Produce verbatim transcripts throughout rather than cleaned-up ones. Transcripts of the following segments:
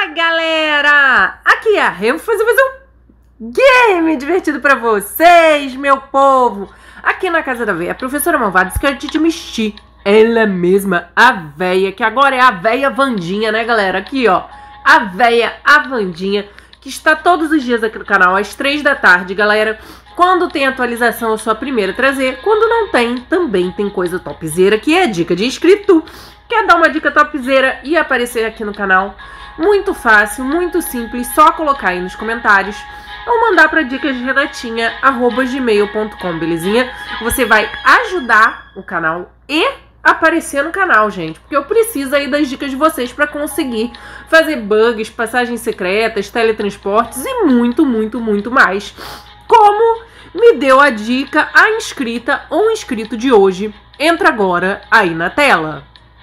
Galera, aqui é a Rê, vou fazer mais um game divertido pra vocês, meu povo. Aqui na casa da véia, a professora malvada disse que a gente mexer ela mesma, a véia, que agora é a véia Vandinha, né, galera? Aqui, ó, a véia, a Vandinha, que está todos os dias aqui no canal, às três da tarde, galera. Quando tem atualização, eu sou a primeira a trazer. Quando não tem, também tem coisa topzera, que é dica de inscrito. Quer dar uma dica topzera e aparecer aqui no canal? Muito fácil, muito simples, só colocar aí nos comentários ou mandar para dicas de renatinha arroba gmail ponto com, belezinha? Você vai ajudar o canal e aparecer no canal, gente, porque eu preciso aí das dicas de vocês para conseguir fazer bugs, passagens secretas, teletransportes e muito, muito, muito mais. Como me deu a dica a inscrita ou inscrito de hoje, entra agora aí na tela.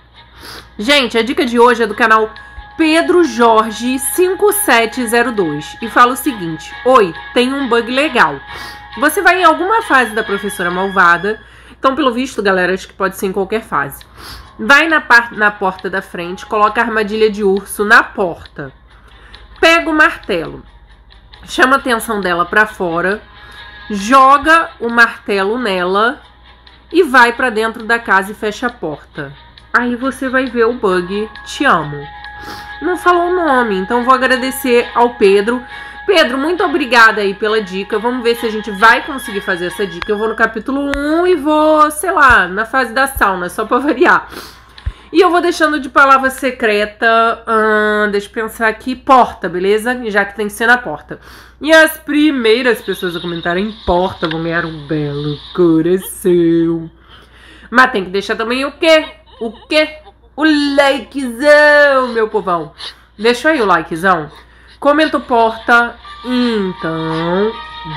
Gente, a dica de hoje é do canal Pedro Jorge cinco sete zero dois e fala o seguinte: oi, tem um bug legal. Você vai em alguma fase da professora malvada, então pelo visto, galera, acho que pode ser em qualquer fase. Vai na, na porta da frente, coloca a armadilha de urso na porta, pega o martelo, chama a atenção dela pra fora, joga o martelo nela e vai pra dentro da casa e fecha a porta. Aí você vai ver o bug Te Amo. Não falou o nome, então vou agradecer ao Pedro. Pedro, muito obrigada aí pela dica. Vamos ver se a gente vai conseguir fazer essa dica. Eu vou no capítulo um e vou, sei lá, na fase da sauna, só pra variar. E eu vou deixando de palavra secreta, hum, deixa eu pensar aqui, porta, beleza? Já que tem que ser na porta. E as primeiras pessoas a comentarem porta vão ganhar um belo coração. Mas tem que deixar também o quê? O quê? O likezão, meu povão. Deixa aí o likezão. Comenta porta. Então,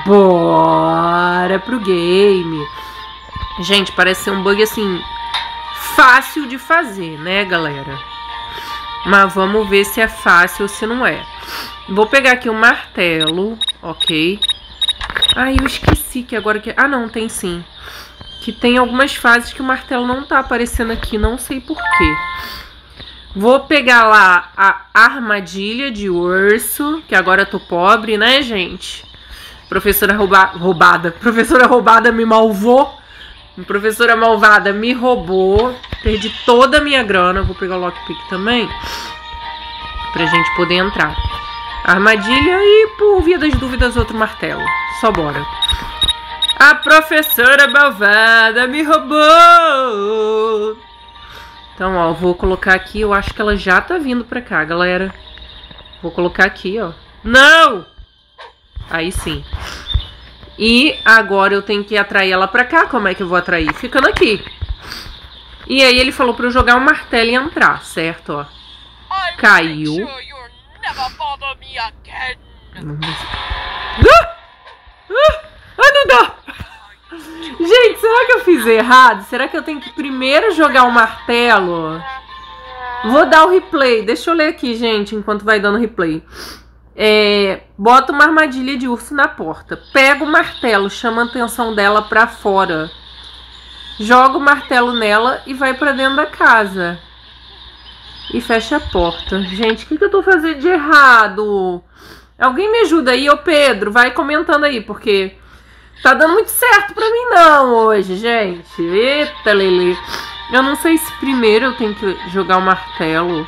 bora pro game. Gente, parece ser um bug assim fácil de fazer, né, galera? Mas vamos ver se é fácil ou se não é. Vou pegar aqui o martelo, ok? Ai, eu esqueci que agora que... Ah, não, tem sim. Que tem algumas fases que o martelo não tá aparecendo aqui, não sei porquê. Vou pegar lá a armadilha de urso, que agora eu tô pobre, né, gente? Professora rouba... roubada. Professora roubada me malvou. Professora malvada me roubou. Perdi toda a minha grana. Vou pegar o lockpick também, pra gente poder entrar. Armadilha e, por via das dúvidas, outro martelo. Só bora. A professora malvada me roubou. Então, ó, vou colocar aqui. Eu acho que ela já tá vindo pra cá, galera. Vou colocar aqui, ó. Não! Aí sim. E agora eu tenho que atrair ela pra cá. Como é que eu vou atrair? Ficando aqui. E aí ele falou pra eu jogar um martelo e entrar, certo, ó. Caiu. Ah! Ah! Ah, não dá! Gente, será que eu fiz errado? Será que eu tenho que primeiro jogar o martelo? Vou dar o replay. Deixa eu ler aqui, gente, enquanto vai dando replay. É, bota uma armadilha de urso na porta. Pega o martelo, chama a atenção dela pra fora. Joga o martelo nela e vai pra dentro da casa. E fecha a porta. Gente, o que, que eu tô fazendo de errado? Alguém me ajuda aí, ô Pedro. Vai comentando aí, porque... tá dando muito certo pra mim não hoje, gente. Eita, Lele. Eu não sei se primeiro eu tenho que jogar o martelo.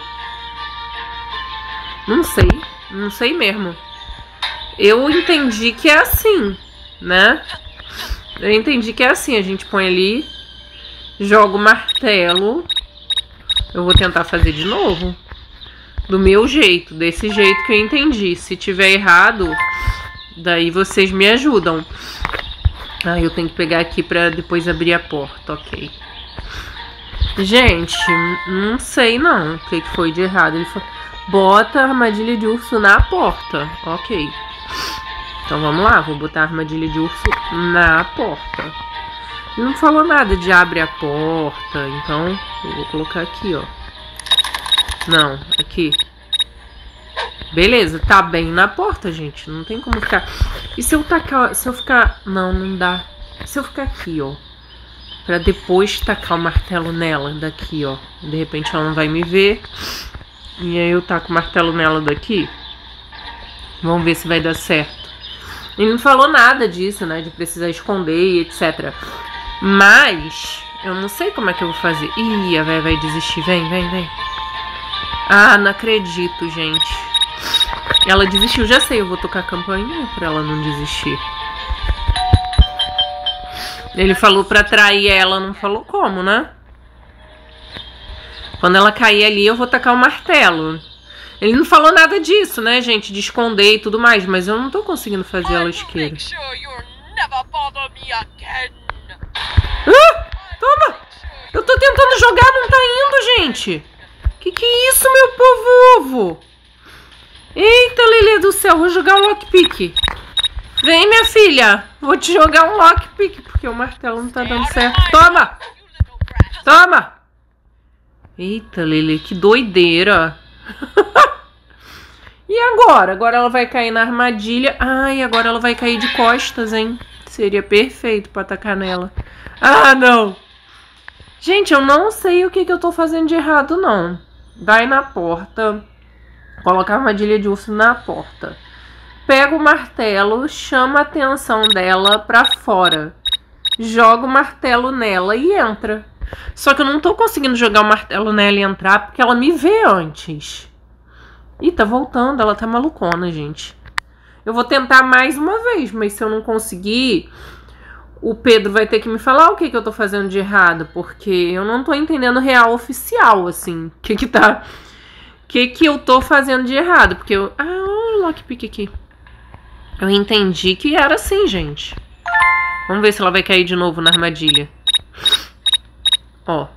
Não sei. Não sei mesmo. Eu entendi que é assim, né? Eu entendi que é assim. A gente põe ali, joga o martelo. Eu vou tentar fazer de novo. Do meu jeito. Desse jeito que eu entendi. Se tiver errado... daí vocês me ajudam. Ah, eu tenho que pegar aqui pra depois abrir a porta, ok. Gente, não sei não o que foi de errado. Ele falou, bota a armadilha de urso na porta, ok. Então vamos lá, vou botar a armadilha de urso na porta. Ele não falou nada de abre a porta, então eu vou colocar aqui, ó. Não, aqui. Beleza, tá bem na porta, gente. Não tem como ficar... E se eu tacar... Se eu ficar... Não, não dá. Se eu ficar aqui, ó. Pra depois tacar o martelo nela. Daqui, ó. De repente ela não vai me ver. E aí eu taco o martelo nela daqui. Vamos ver se vai dar certo. Ele não falou nada disso, né? De precisar esconder e etcétera. Mas eu não sei como é que eu vou fazer. Ih, a véia vai desistir. Vem, vem, vem. Ah, não acredito, gente. Ela desistiu. Já sei, eu vou tocar a campainha pra ela não desistir. Ele falou pra atrair ela, não falou como, né? Quando ela cair ali, eu vou tacar o martelo. Ele não falou nada disso, né, gente? De esconder e tudo mais. Mas eu não tô conseguindo fazer ela isqueira. Ah, toma! Eu tô tentando jogar, não tá indo, gente. Que que é isso, meu povo ovo? Eita, Lelê do céu. Vou jogar o lockpick. Vem, minha filha. Vou te jogar um lockpick. Porque o martelo não tá dando certo. Toma! Toma! Eita, Lelê, que doideira. E agora? Agora ela vai cair na armadilha. Ai, agora ela vai cair de costas, hein? Seria perfeito pra atacar nela. Ah, não. Gente, eu não sei o que, que eu tô fazendo de errado, não. Vai na porta. Coloca a armadilha de urso na porta. Pega o martelo, chama a atenção dela pra fora. Joga o martelo nela e entra. Só que eu não tô conseguindo jogar o martelo nela e entrar porque ela me vê antes. Ih, tá voltando. Ela tá malucona, gente. Eu vou tentar mais uma vez, mas se eu não conseguir, o Pedro vai ter que me falar o que, que eu tô fazendo de errado, porque eu não tô entendendo real oficial, assim. O que que tá... O que que eu tô fazendo de errado? Porque eu... Ah, olha o lockpick aqui. Eu entendi que era assim, gente. Vamos ver se ela vai cair de novo na armadilha. Ó.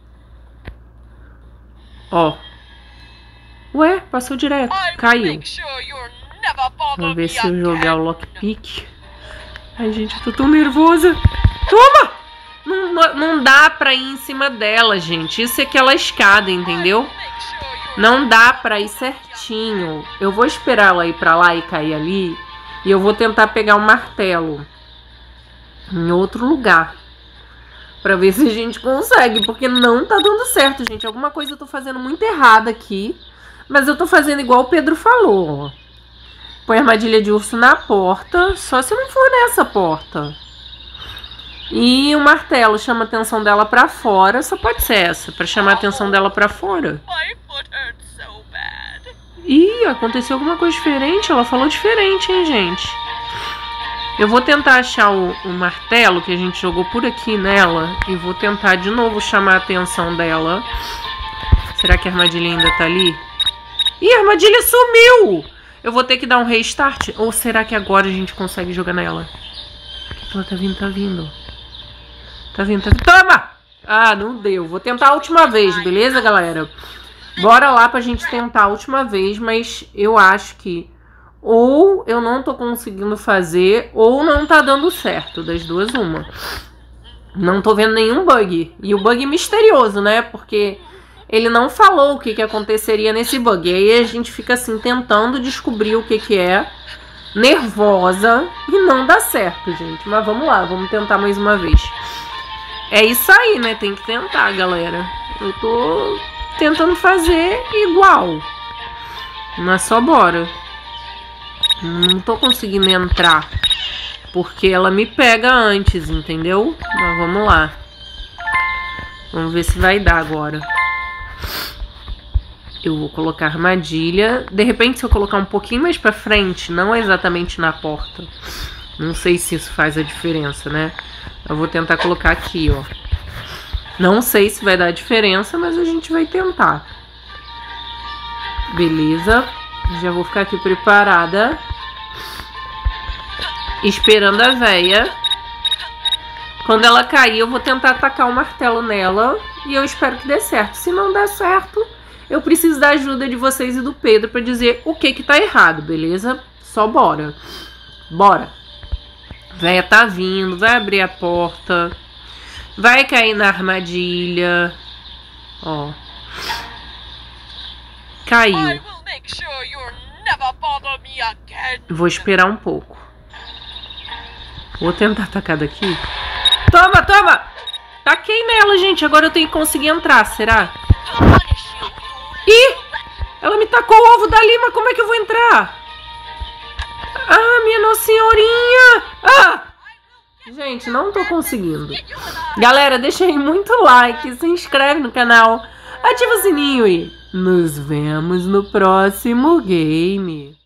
Ó. Ué, passou direto. Caiu. Vamos ver se eu jogar o lockpick. Ai, gente, eu tô tão nervosa. Toma! Não, não dá pra ir em cima dela, gente. Isso é aquela escada, entendeu? Não dá pra ir certinho. Eu vou esperar ela ir pra lá e cair ali. E eu vou tentar pegar um martelo em outro lugar. Pra ver se a gente consegue. Porque não tá dando certo, gente. Alguma coisa eu tô fazendo muito errada aqui. Mas eu tô fazendo igual o Pedro falou, ó. Põe a armadilha de urso na porta. Só se não for nessa porta. E o martelo chama a atenção dela pra fora. Só pode ser essa, pra chamar a atenção dela pra fora. Ih, aconteceu alguma coisa diferente. Ela falou diferente, hein, gente. Eu vou tentar achar o, o martelo que a gente jogou por aqui nela. E vou tentar de novo chamar a atenção dela. Será que a armadilha ainda tá ali? Ih, a armadilha sumiu! Eu vou ter que dar um restart. Ou será que agora a gente consegue jogar nela? O que ela tá vindo? Tá vindo. Tá vindo, tá vindo. Toma! Ah, não deu. Vou tentar a última vez, beleza, galera? Bora lá pra gente tentar a última vez. Mas eu acho que ou eu não tô conseguindo fazer, ou não tá dando certo. Das duas, uma. Não tô vendo nenhum bug. E o bug misterioso, né? Porque ele não falou o que, que aconteceria nesse bug. E aí a gente fica assim, tentando descobrir o que que é. Nervosa. E não dá certo, gente. Mas vamos lá, vamos tentar mais uma vez. É isso aí, né? Tem que tentar, galera. Eu tô tentando fazer igual. Mas só bora. Não tô conseguindo entrar. Porque ela me pega antes, entendeu? Mas vamos lá. Vamos ver se vai dar agora. Eu vou colocar armadilha. De repente, se eu colocar um pouquinho mais pra frente, não exatamente na porta. Não sei se isso faz a diferença, né? Eu vou tentar colocar aqui, ó. Não sei se vai dar diferença, mas a gente vai tentar. Beleza. Já vou ficar aqui preparada. Esperando a véia. Quando ela cair, eu vou tentar atacar o martelo nela. E eu espero que dê certo. Se não der certo, eu preciso da ajuda de vocês e do Pedro pra dizer o que que tá errado, beleza? Só bora. Bora. Véia tá vindo, vai abrir a porta. Vai cair na armadilha. Ó. Caiu. Vou esperar um pouco. Vou tentar atacar daqui. Toma, toma! Taquei nela, gente. Agora eu tenho que conseguir entrar, será? Ih! Ela me tacou o ovo dali, mas como é que eu vou entrar? Ah, minha Nossa Senhorinha! Ah! Gente, não tô conseguindo. Galera, deixa aí muito like, se inscreve no canal, ativa o sininho e nos vemos no próximo game.